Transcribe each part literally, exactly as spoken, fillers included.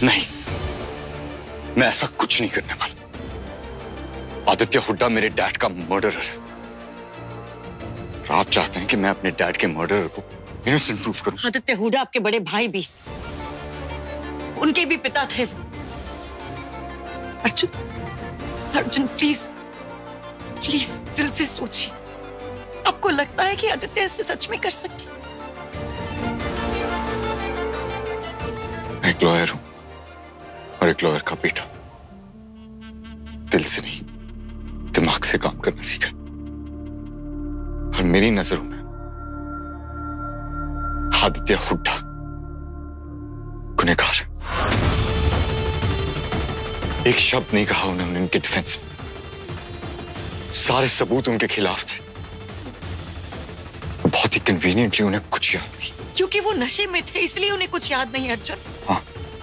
नहीं, मैं ऐसा कुछ नहीं करने वाला। आदित्य हुड्डा मेरे डैड का मर्डरर है। आप चाहते हैं कि मैं अपने डैड के मर्डरर को इनोसेंट प्रूफ करूं? आदित्य हुड्डा आपके बड़े भाई भी, उनके भी पिता थे। अर्जुन, अर्जुन प्लीज प्लीज दिल से सोचिए। आपको लगता है कि आदित्य ऐसे सच में कर सकती? मैं एक लॉयर हूं और एक लॉयर का बेटा। दिल से नहीं, दिमाग से काम करना सीखा। और मेरी नजरों में आदित्य हुड्डा गुनहगार है। एक शब्द नहीं कहा उन्होंने उनके डिफेंस में। सारे सबूत उनके खिलाफ थे। बहुत ही कन्वीनियंटली उन्हें कुछ याद नहीं। क्योंकि वो नशे में थे इसलिए उन्हें कुछ याद नहीं। अर्जुन, हाँ,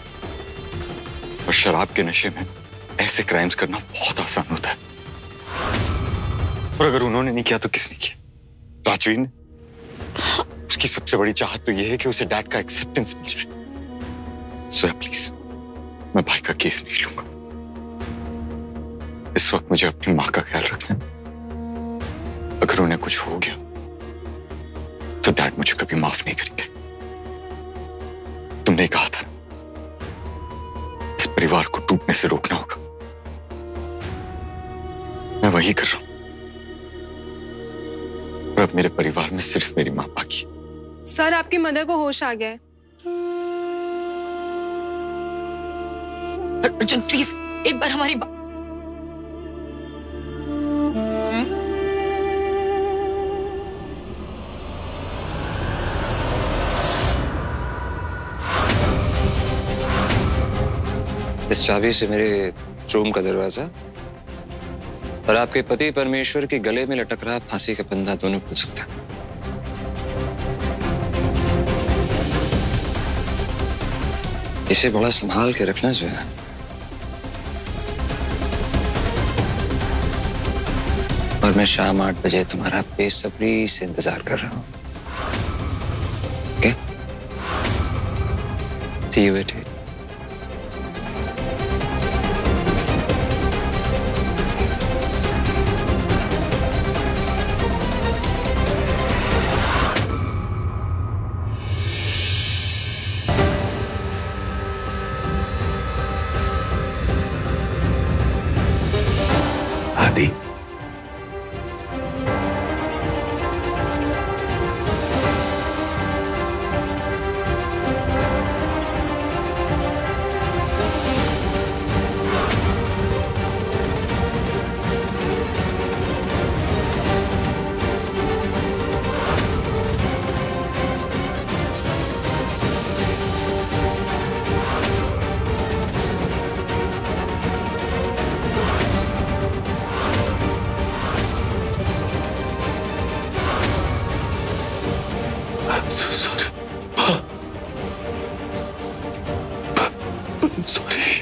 और शराब के नशे में ऐसे क्राइम्स करना बहुत आसान होता है। और अगर उन्होंने नहीं किया तो किसने किया? राजवीर ने। उसकी सबसे बड़ी चाहत तो यह है कि उसे डैड का एक्सेप्टेंस मिल जाए। सो प्लीज, मैं भाई का केस नहीं लूंगा। इस वक्त मुझे अपनी मां का ख्याल रखना। अगर उन्हें कुछ हो गया तो डैड मुझे कभी माफ नहीं करेंगे। तुमने कहा था इस परिवार को टूटने से रोकना होगा। मैं वही कर रहा हूं। और अब मेरे परिवार में सिर्फ मेरी मां बाकी। सर, आपकी मदर को होश आ गया है। अर्जुन प्लीज एक बार हमारी बात। इस चाबी से मेरे रूम का दरवाजा और आपके पति परमेश्वर के गले में लटक रहा फांसी का फंदा दोनों खुल सकता है। इसे बड़ा संभाल के रखना जो है। और मैं शाम आठ बजे तुम्हारा बेसब्री से इंतजार कर रहा हूं। Okay? See you at eight. आदि, I'm so sorry. I'm sorry.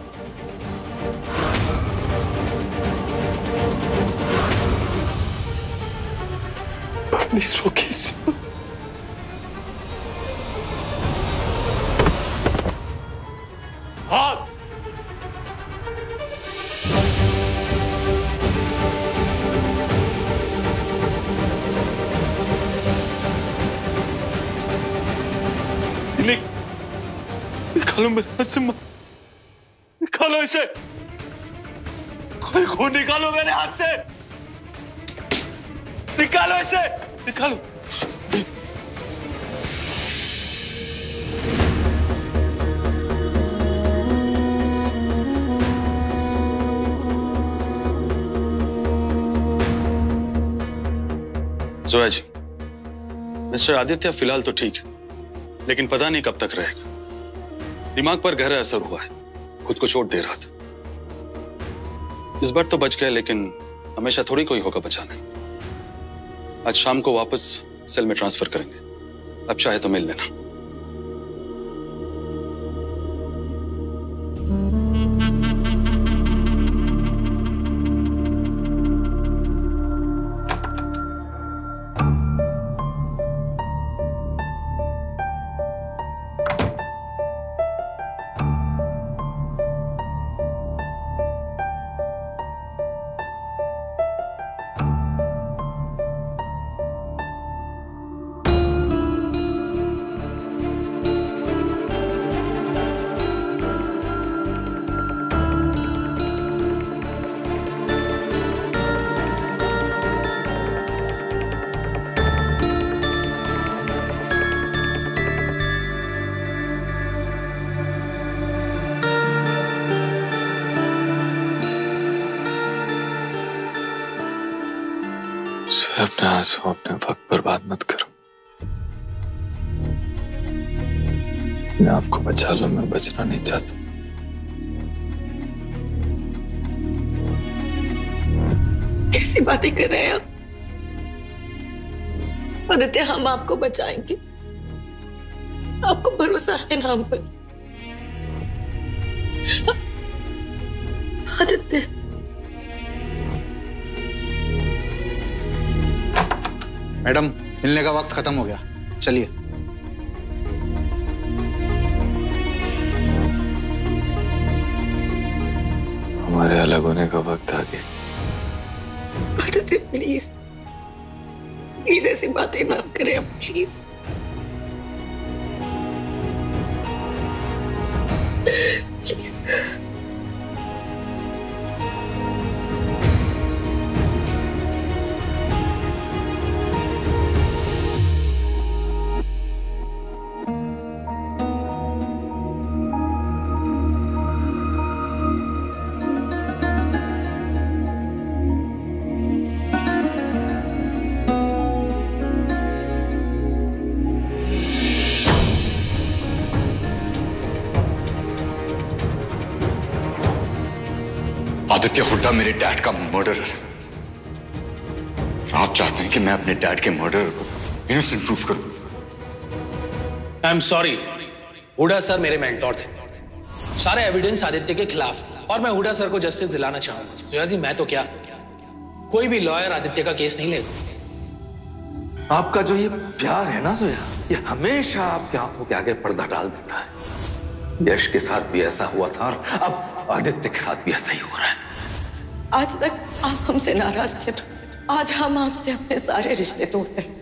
Please रोकिए इसे। हाँ। निकालो मेरे हाथ से, निकालो इसे। कोई खून निकालो मेरे हाथ से। निकालो इसे, निकालो। जोया जी, मिस्टर आदित्य फिलहाल तो ठीक है, लेकिन पता नहीं कब तक रहेगा। दिमाग पर गहरा असर हुआ है, खुद को चोट दे रहा था। इस बार तो बच गया, लेकिन हमेशा थोड़ी कोई होगा बचाने। आज शाम को वापस सेल में ट्रांसफर करेंगे। अब चाहे तो मिल लेना। अपने आंसू अपने वक्त बर्बाद मत करो। मैं आपको बचा लो, मैं बचना नहीं चाहता। कैसी बातें कर रहे हैं आप? आदित्य, हम आपको बचाएंगे। आपको भरोसा है ना हम पर? आदित्य, मैडम, मिलने का वक्त खत्म हो गया, चलिए। हमारे अलग होने का वक्त आ गया। आदित्य प्लीज, प्लीज ऐसी बातें ना करें आप, प्लीज प्लीज। आदित्य हुड्डा मेरे डैड का मर्डरर है। आप चाहते हैं कि मैं अपने डैड के मर्डरर को इनोसेंट प्रूफ करूं? I am sorry, Hooda sir मेरे मेंटोर थे। सारे एविडेंस आदित्य के खिलाफ, और मैं हुड्डा सर को जस्टिस दिलाना चाहूंगा। जोया जी, मैं तो क्या, कोई भी लॉयर आदित्य का केस नहीं लेता। आपका जो ये प्यार है ना जोया, ये हमेशा आपकी आंखों के आगे पर्दा डाल देता है। यश के साथ भी ऐसा हुआ था और अब आदित्य के साथ भी ऐसा ही हो रहा है। आज तक आप हमसे नाराज थे, आज हम आपसे अपने सारे रिश्ते तोड़ते हैं।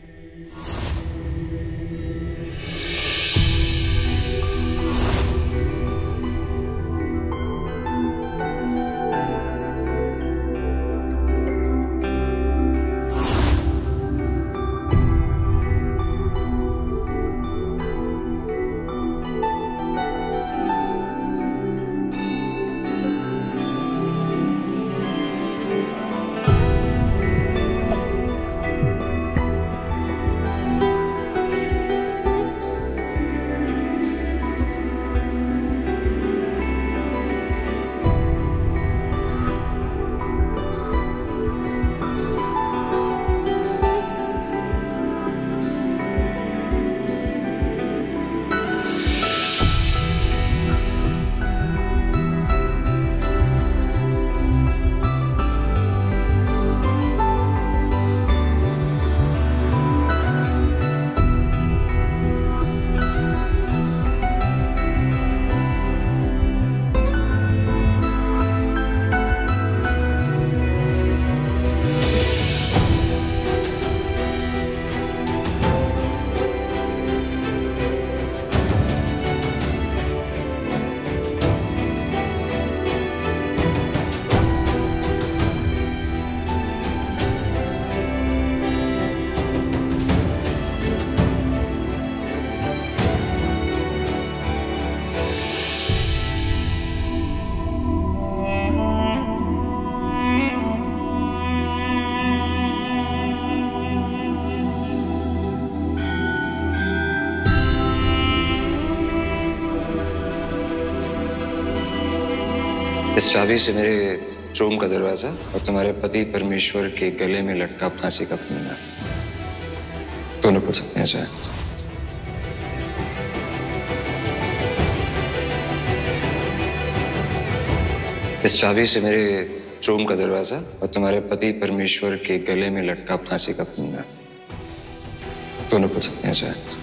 इस चाबी से मेरे रूम का दरवाजा और तुम्हारे पति परमेश्वर के गले में लटका फांसी का फंदा दोनों को सकते जाए। इस चाबी से मेरे रूम का दरवाजा और तुम्हारे पति परमेश्वर के गले में लटका फांसी का फंदा दोनों को सकते जाए।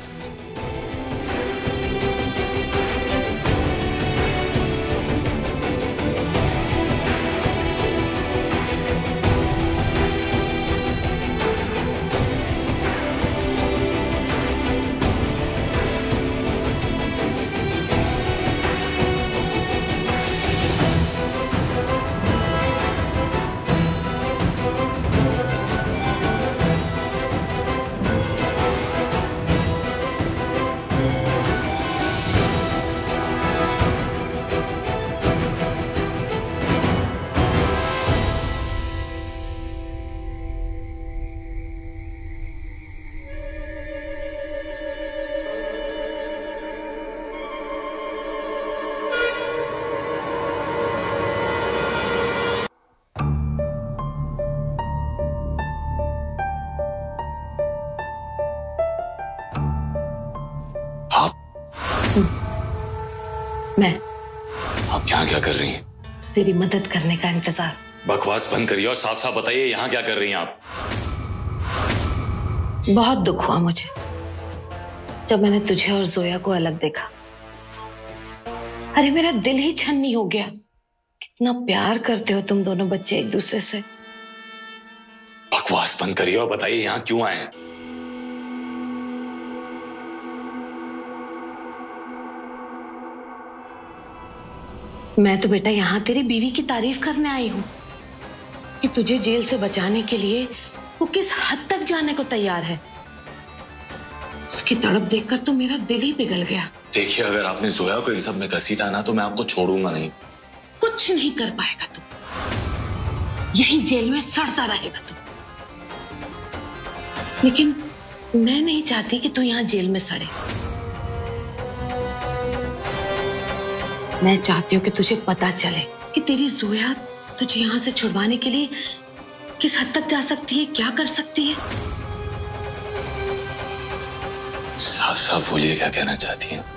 मैं आप यहाँ क्या कर रही हैं? तेरी मदद करने का इंतजार। बकवास बंद करिए और साफ साफ बताइए यहाँ क्या कर रही हैं आप? बहुत दुख हुआ मुझे जब मैंने तुझे और जोया को अलग देखा। अरे मेरा दिल ही छन्नी हो गया। कितना प्यार करते हो तुम दोनों बच्चे एक दूसरे से। बकवास बंद करिए और बताइए यहाँ क्यों आए हैं? मैं तो बेटा यहाँ तेरी बीवी की तारीफ करने आई हूँ कि तुझे जेल से बचाने के लिए वो किस हद तक जाने को तैयार है। उसकी तड़प देखकर तो मेरा दिल ही पिघल गया। देखिए, अगर आपने जोया को इस सब में घसीटा ना तो मैं आपको छोड़ूंगा नहीं। कुछ नहीं कर पाएगा तू, यही जेल में सड़ता रहेगा तू। लेकिन मैं नहीं चाहती कि तू यहाँ जेल में सड़े। मैं चाहती हूँ कि तुझे पता चले कि तेरी जोया तुझे यहाँ से छुड़वाने के लिए किस हद तक जा सकती है, क्या कर सकती है। साफ साफ बोलिए क्या कहना चाहती हैं?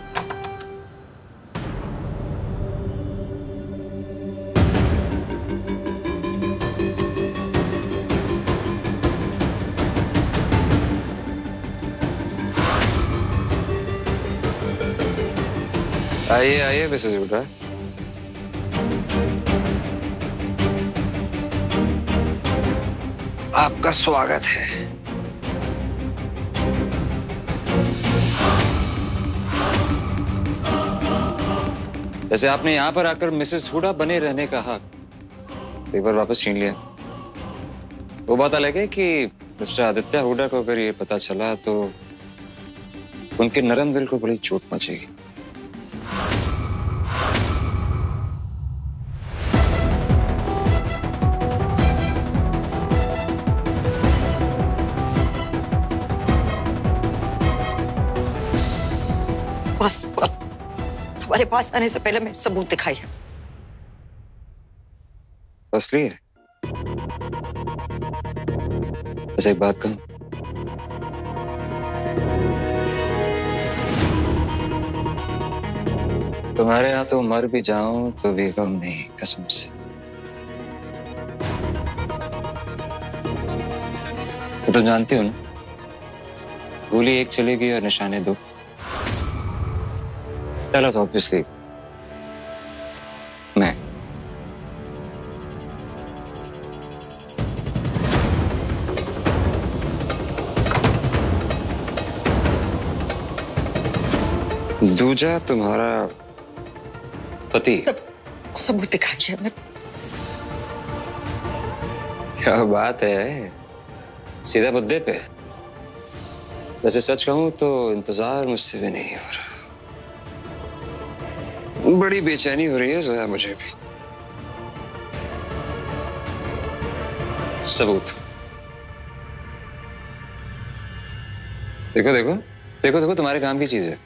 आइए आइए मिसेस हुडा। आपका स्वागत है। जैसे आपने यहाँ पर आकर मिसेस हुडा बने रहने का हक एक बार वापस छीन लिया। वो बात अलग है कि मिस्टर आदित्य हुडा को अगर ये पता चला तो उनके नरम दिल को बड़ी चोट पहुंचेगी। बस हमारे पास आने से पहले मैं सबूत दिखाई है। असली है। ऐसे एक बात कहूं, तुम्हारे यहाँ तो मर भी जाऊं तो भी गम नहीं, कसम से। तो तुम जानती हो ना, गोली एक चलेगी और निशाने दो। Tell us obviously मैं दूजा तुम्हारा पति। सबूत दिखाइए। मैं क्या बात है, सीधा मुद्दे पे। वैसे सच कहूं तो इंतजार मुझसे भी नहीं हो रहा। बड़ी बेचैनी हो रही है जोया मुझे भी। सबूत देखो देखो देखो देखो, तुम्हारे काम की चीज है।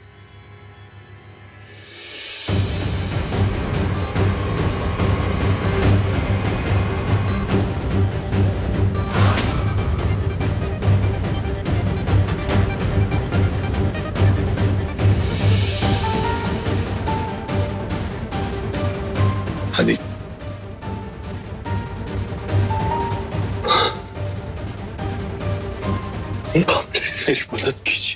आदि, आप प्लीज मेरी मदद कीजिए।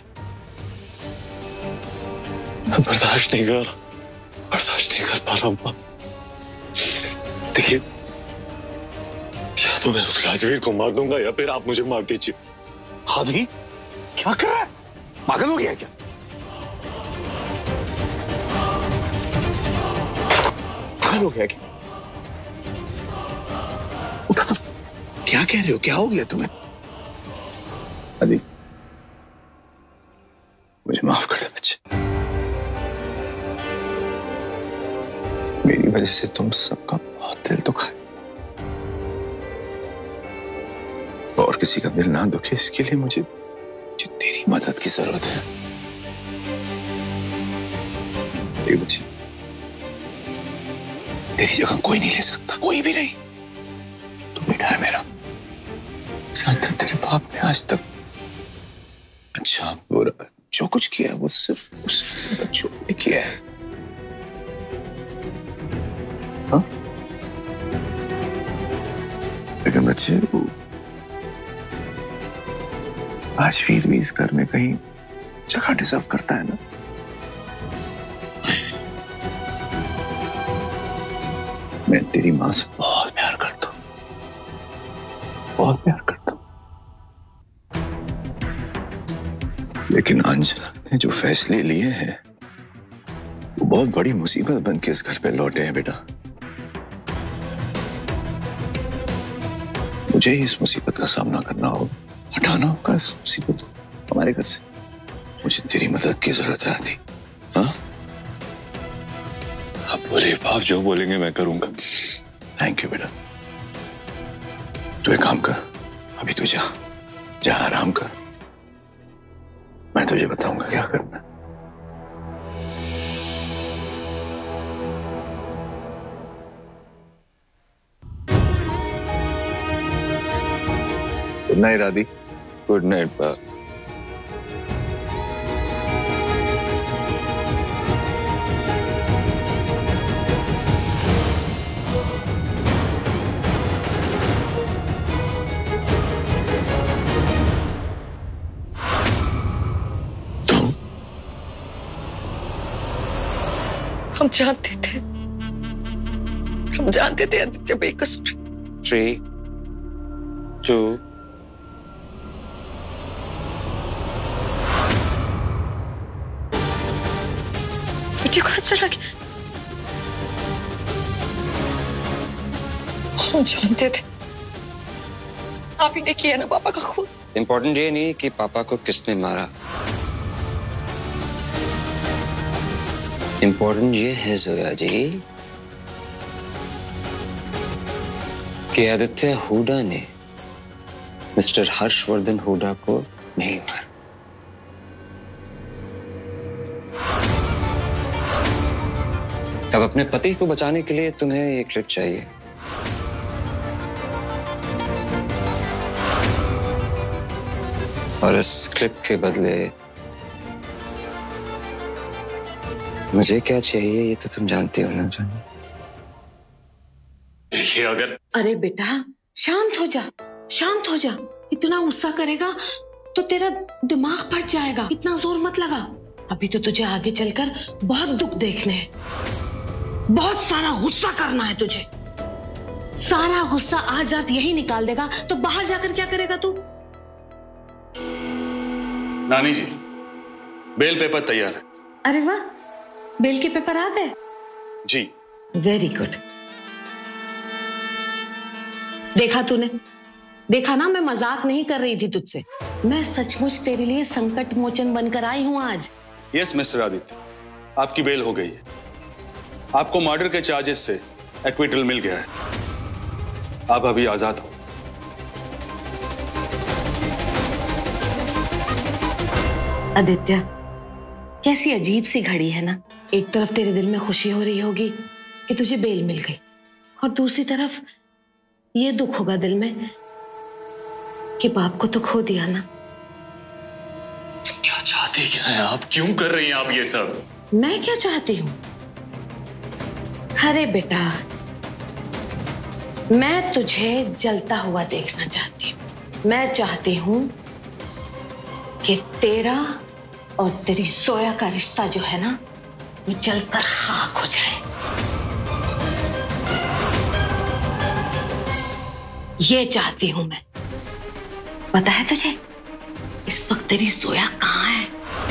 मैं बर्दाश्त नहीं कर रहा, बर्दाश्त नहीं कर पा रहा हूँ। देखिए, या तो मैं उस राजवीर को मार दूंगा या फिर आप मुझे मार दीजिए। आदि, क्या कर रहा है? पागल हो गया क्या? पागल हो गया क्या? उठा तो, क्या कह रहे हो? क्या हो गया तुम्हें? आदि, मुझे माफ कर दे बच्चे। मेरी वजह से तुम सबका बहुत दिल दुखा है, और किसी का दिल ना दुखे इसके लिए मुझे, मुझे तेरी मदद की जरूरत है। ये बच्चे, तेरी जगह कोई नहीं ले सकता, कोई भी नहीं। तू बेटा है मेरा। इसके अंदर तेरे बाप ने आज तक अच्छा बुरा जो कुछ किया है वो सिर्फ उस बच्चों ने किया है। हाँ? लेकिन बच्चे वो आज वीर भी इस घर में कहीं जगह डिजर्व करता है ना। मैं तेरी माँ से बहुत प्यार करता हूँ, बहुत प्यार करता हूँ, लेकिन अंजना ने जो फैसले लिए हैं वो बहुत बड़ी मुसीबत बन के इस घर पे लौटे हैं बेटा। मुझे ही इस मुसीबत का सामना करना होगा, हटाना होगा इस मुसीबत को हमारे घर से। मुझे तेरी मदद की जरूरत है आदि। हाँ, आप बोले बाप, जो बोलेंगे मैं करूंगा। थैंक यू बेटा। तू एक काम कर, अभी तू जा जा आराम कर, मैं तुझे बताऊंगा क्या करना है। Good night Aadi. Good night बा। हम जानते थे, हम जानते थे आदित्य बेकसूर। थ्री टू वीडियो कहाँ चला गया? हम जानते थे, आप ही ने किया ना पापा का खून। इम्पोर्टेंट ये नहीं कि पापा को किसने मारा, इम्पोर्टेंट ये है जोया जी कि आदित्य हुडा ने मिस्टर हर्षवर्धन हुडा को नहीं मारा। अब अपने पति को बचाने के लिए तुम्हें ये क्लिप चाहिए। और इस क्लिप के बदले मुझे क्या चाहिए ये तो तुम जानती हो ना जानी। ये अगर अरे बेटा शांत हो जा, शांत हो जा। इतना गुस्सा करेगा तो तेरा दिमाग फट जाएगा। इतना जोर मत लगा। अभी तो तुझे आगे चलकर बहुत दुख देखने हैं, बहुत सारा गुस्सा करना है तुझे। सारा गुस्सा आज रात यही निकाल देगा तो बाहर जाकर क्या करेगा तू? नानी जी, बेल पेपर तैयार है। अरे वाह, बेल के पेपर आ गए? जी। Very good. देखा तूने, देखा ना, मैं मजाक नहीं कर रही थी तुझसे। मैं सचमुच तेरे लिए संकट मोचन बनकर आई हूं आज। यस मिस्टर आदित्य, आपकी बेल हो गई है। आपको मर्डर के चार्जेस से एक्विटल मिल गया है। आप अभी आजाद हो। आदित्य, कैसी अजीब सी घड़ी है ना। एक तरफ तेरे दिल में खुशी हो रही होगी कि तुझे बेल मिल गई, और दूसरी तरफ ये दुख होगा दिल में कि बाप को तो खो दिया ना। क्या चाहते क्या हैं आप? क्यों कर रही हैं आप ये सब? मैं क्या चाहती हूँ? अरे बेटा, मैं तुझे जलता हुआ देखना चाहती हूँ। मैं चाहती हूँ कि तेरा और तेरी सोया का रिश्ता जो है ना वो जलकर खाक हो जाए। ये चाहती हूं मैं। पता है तुझे इस वक्त तेरी सोया कहां है?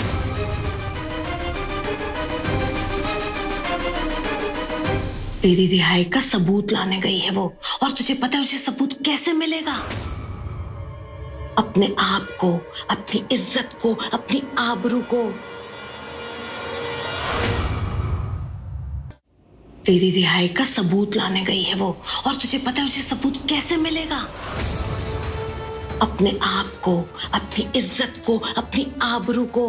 तेरी रिहाई का सबूत लाने गई है वो, और तुझे पता है उसे सबूत कैसे मिलेगा? अपने आप को, अपनी इज्जत को, अपनी आबरू को। तेरी रिहाई का सबूत लाने गई है वो, और तुझे पता है उसे सबूत कैसे मिलेगा? अपने आप को, अपनी इज्जत को, अपनी आबरू को।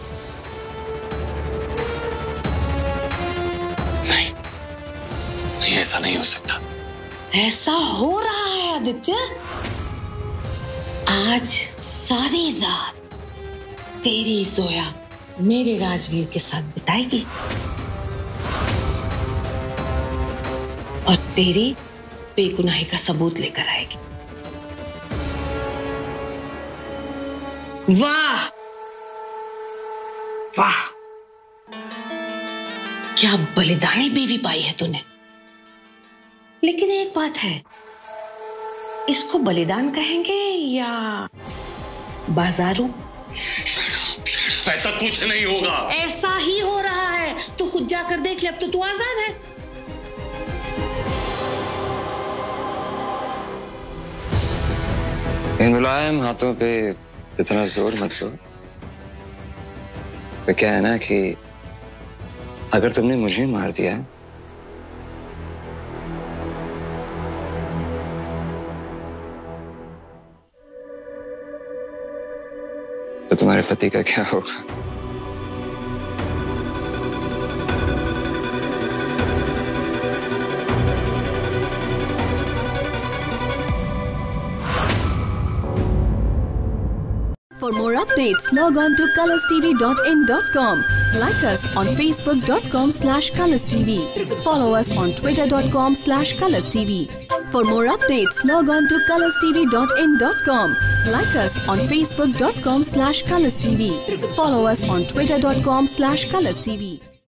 नहीं, नहीं, ऐसा नहीं हो सकता। ऐसा हो रहा है आदित्य। आज सारी रात तेरी जोया मेरे राजवीर के साथ बिताएगी और तेरी बेगुनाही का सबूत लेकर आएगी। वाह वाह, क्या बलिदानी बीवी पाई है तूने। लेकिन एक बात है, इसको बलिदान कहेंगे या बाजारू? ऐसा कुछ नहीं होगा। ऐसा ही हो रहा है, तू खुद जाकर देख ले। अब तो तू आजाद है। इन मुलायम हाथों पे इतना जोर मत दो। तो क्या है ना कि अगर तुमने मुझे मार दिया तो तुम्हारे पति का क्या होगा? For more updates, log on to colors t v dot in dot com. Like us on facebook dot com slash colors t v. Follow us on twitter dot com slash colors t v. For more updates, log on to colors t v dot in dot com. Like us on facebook dot com slash colors t v. Follow us on twitter dot com slash colors t v.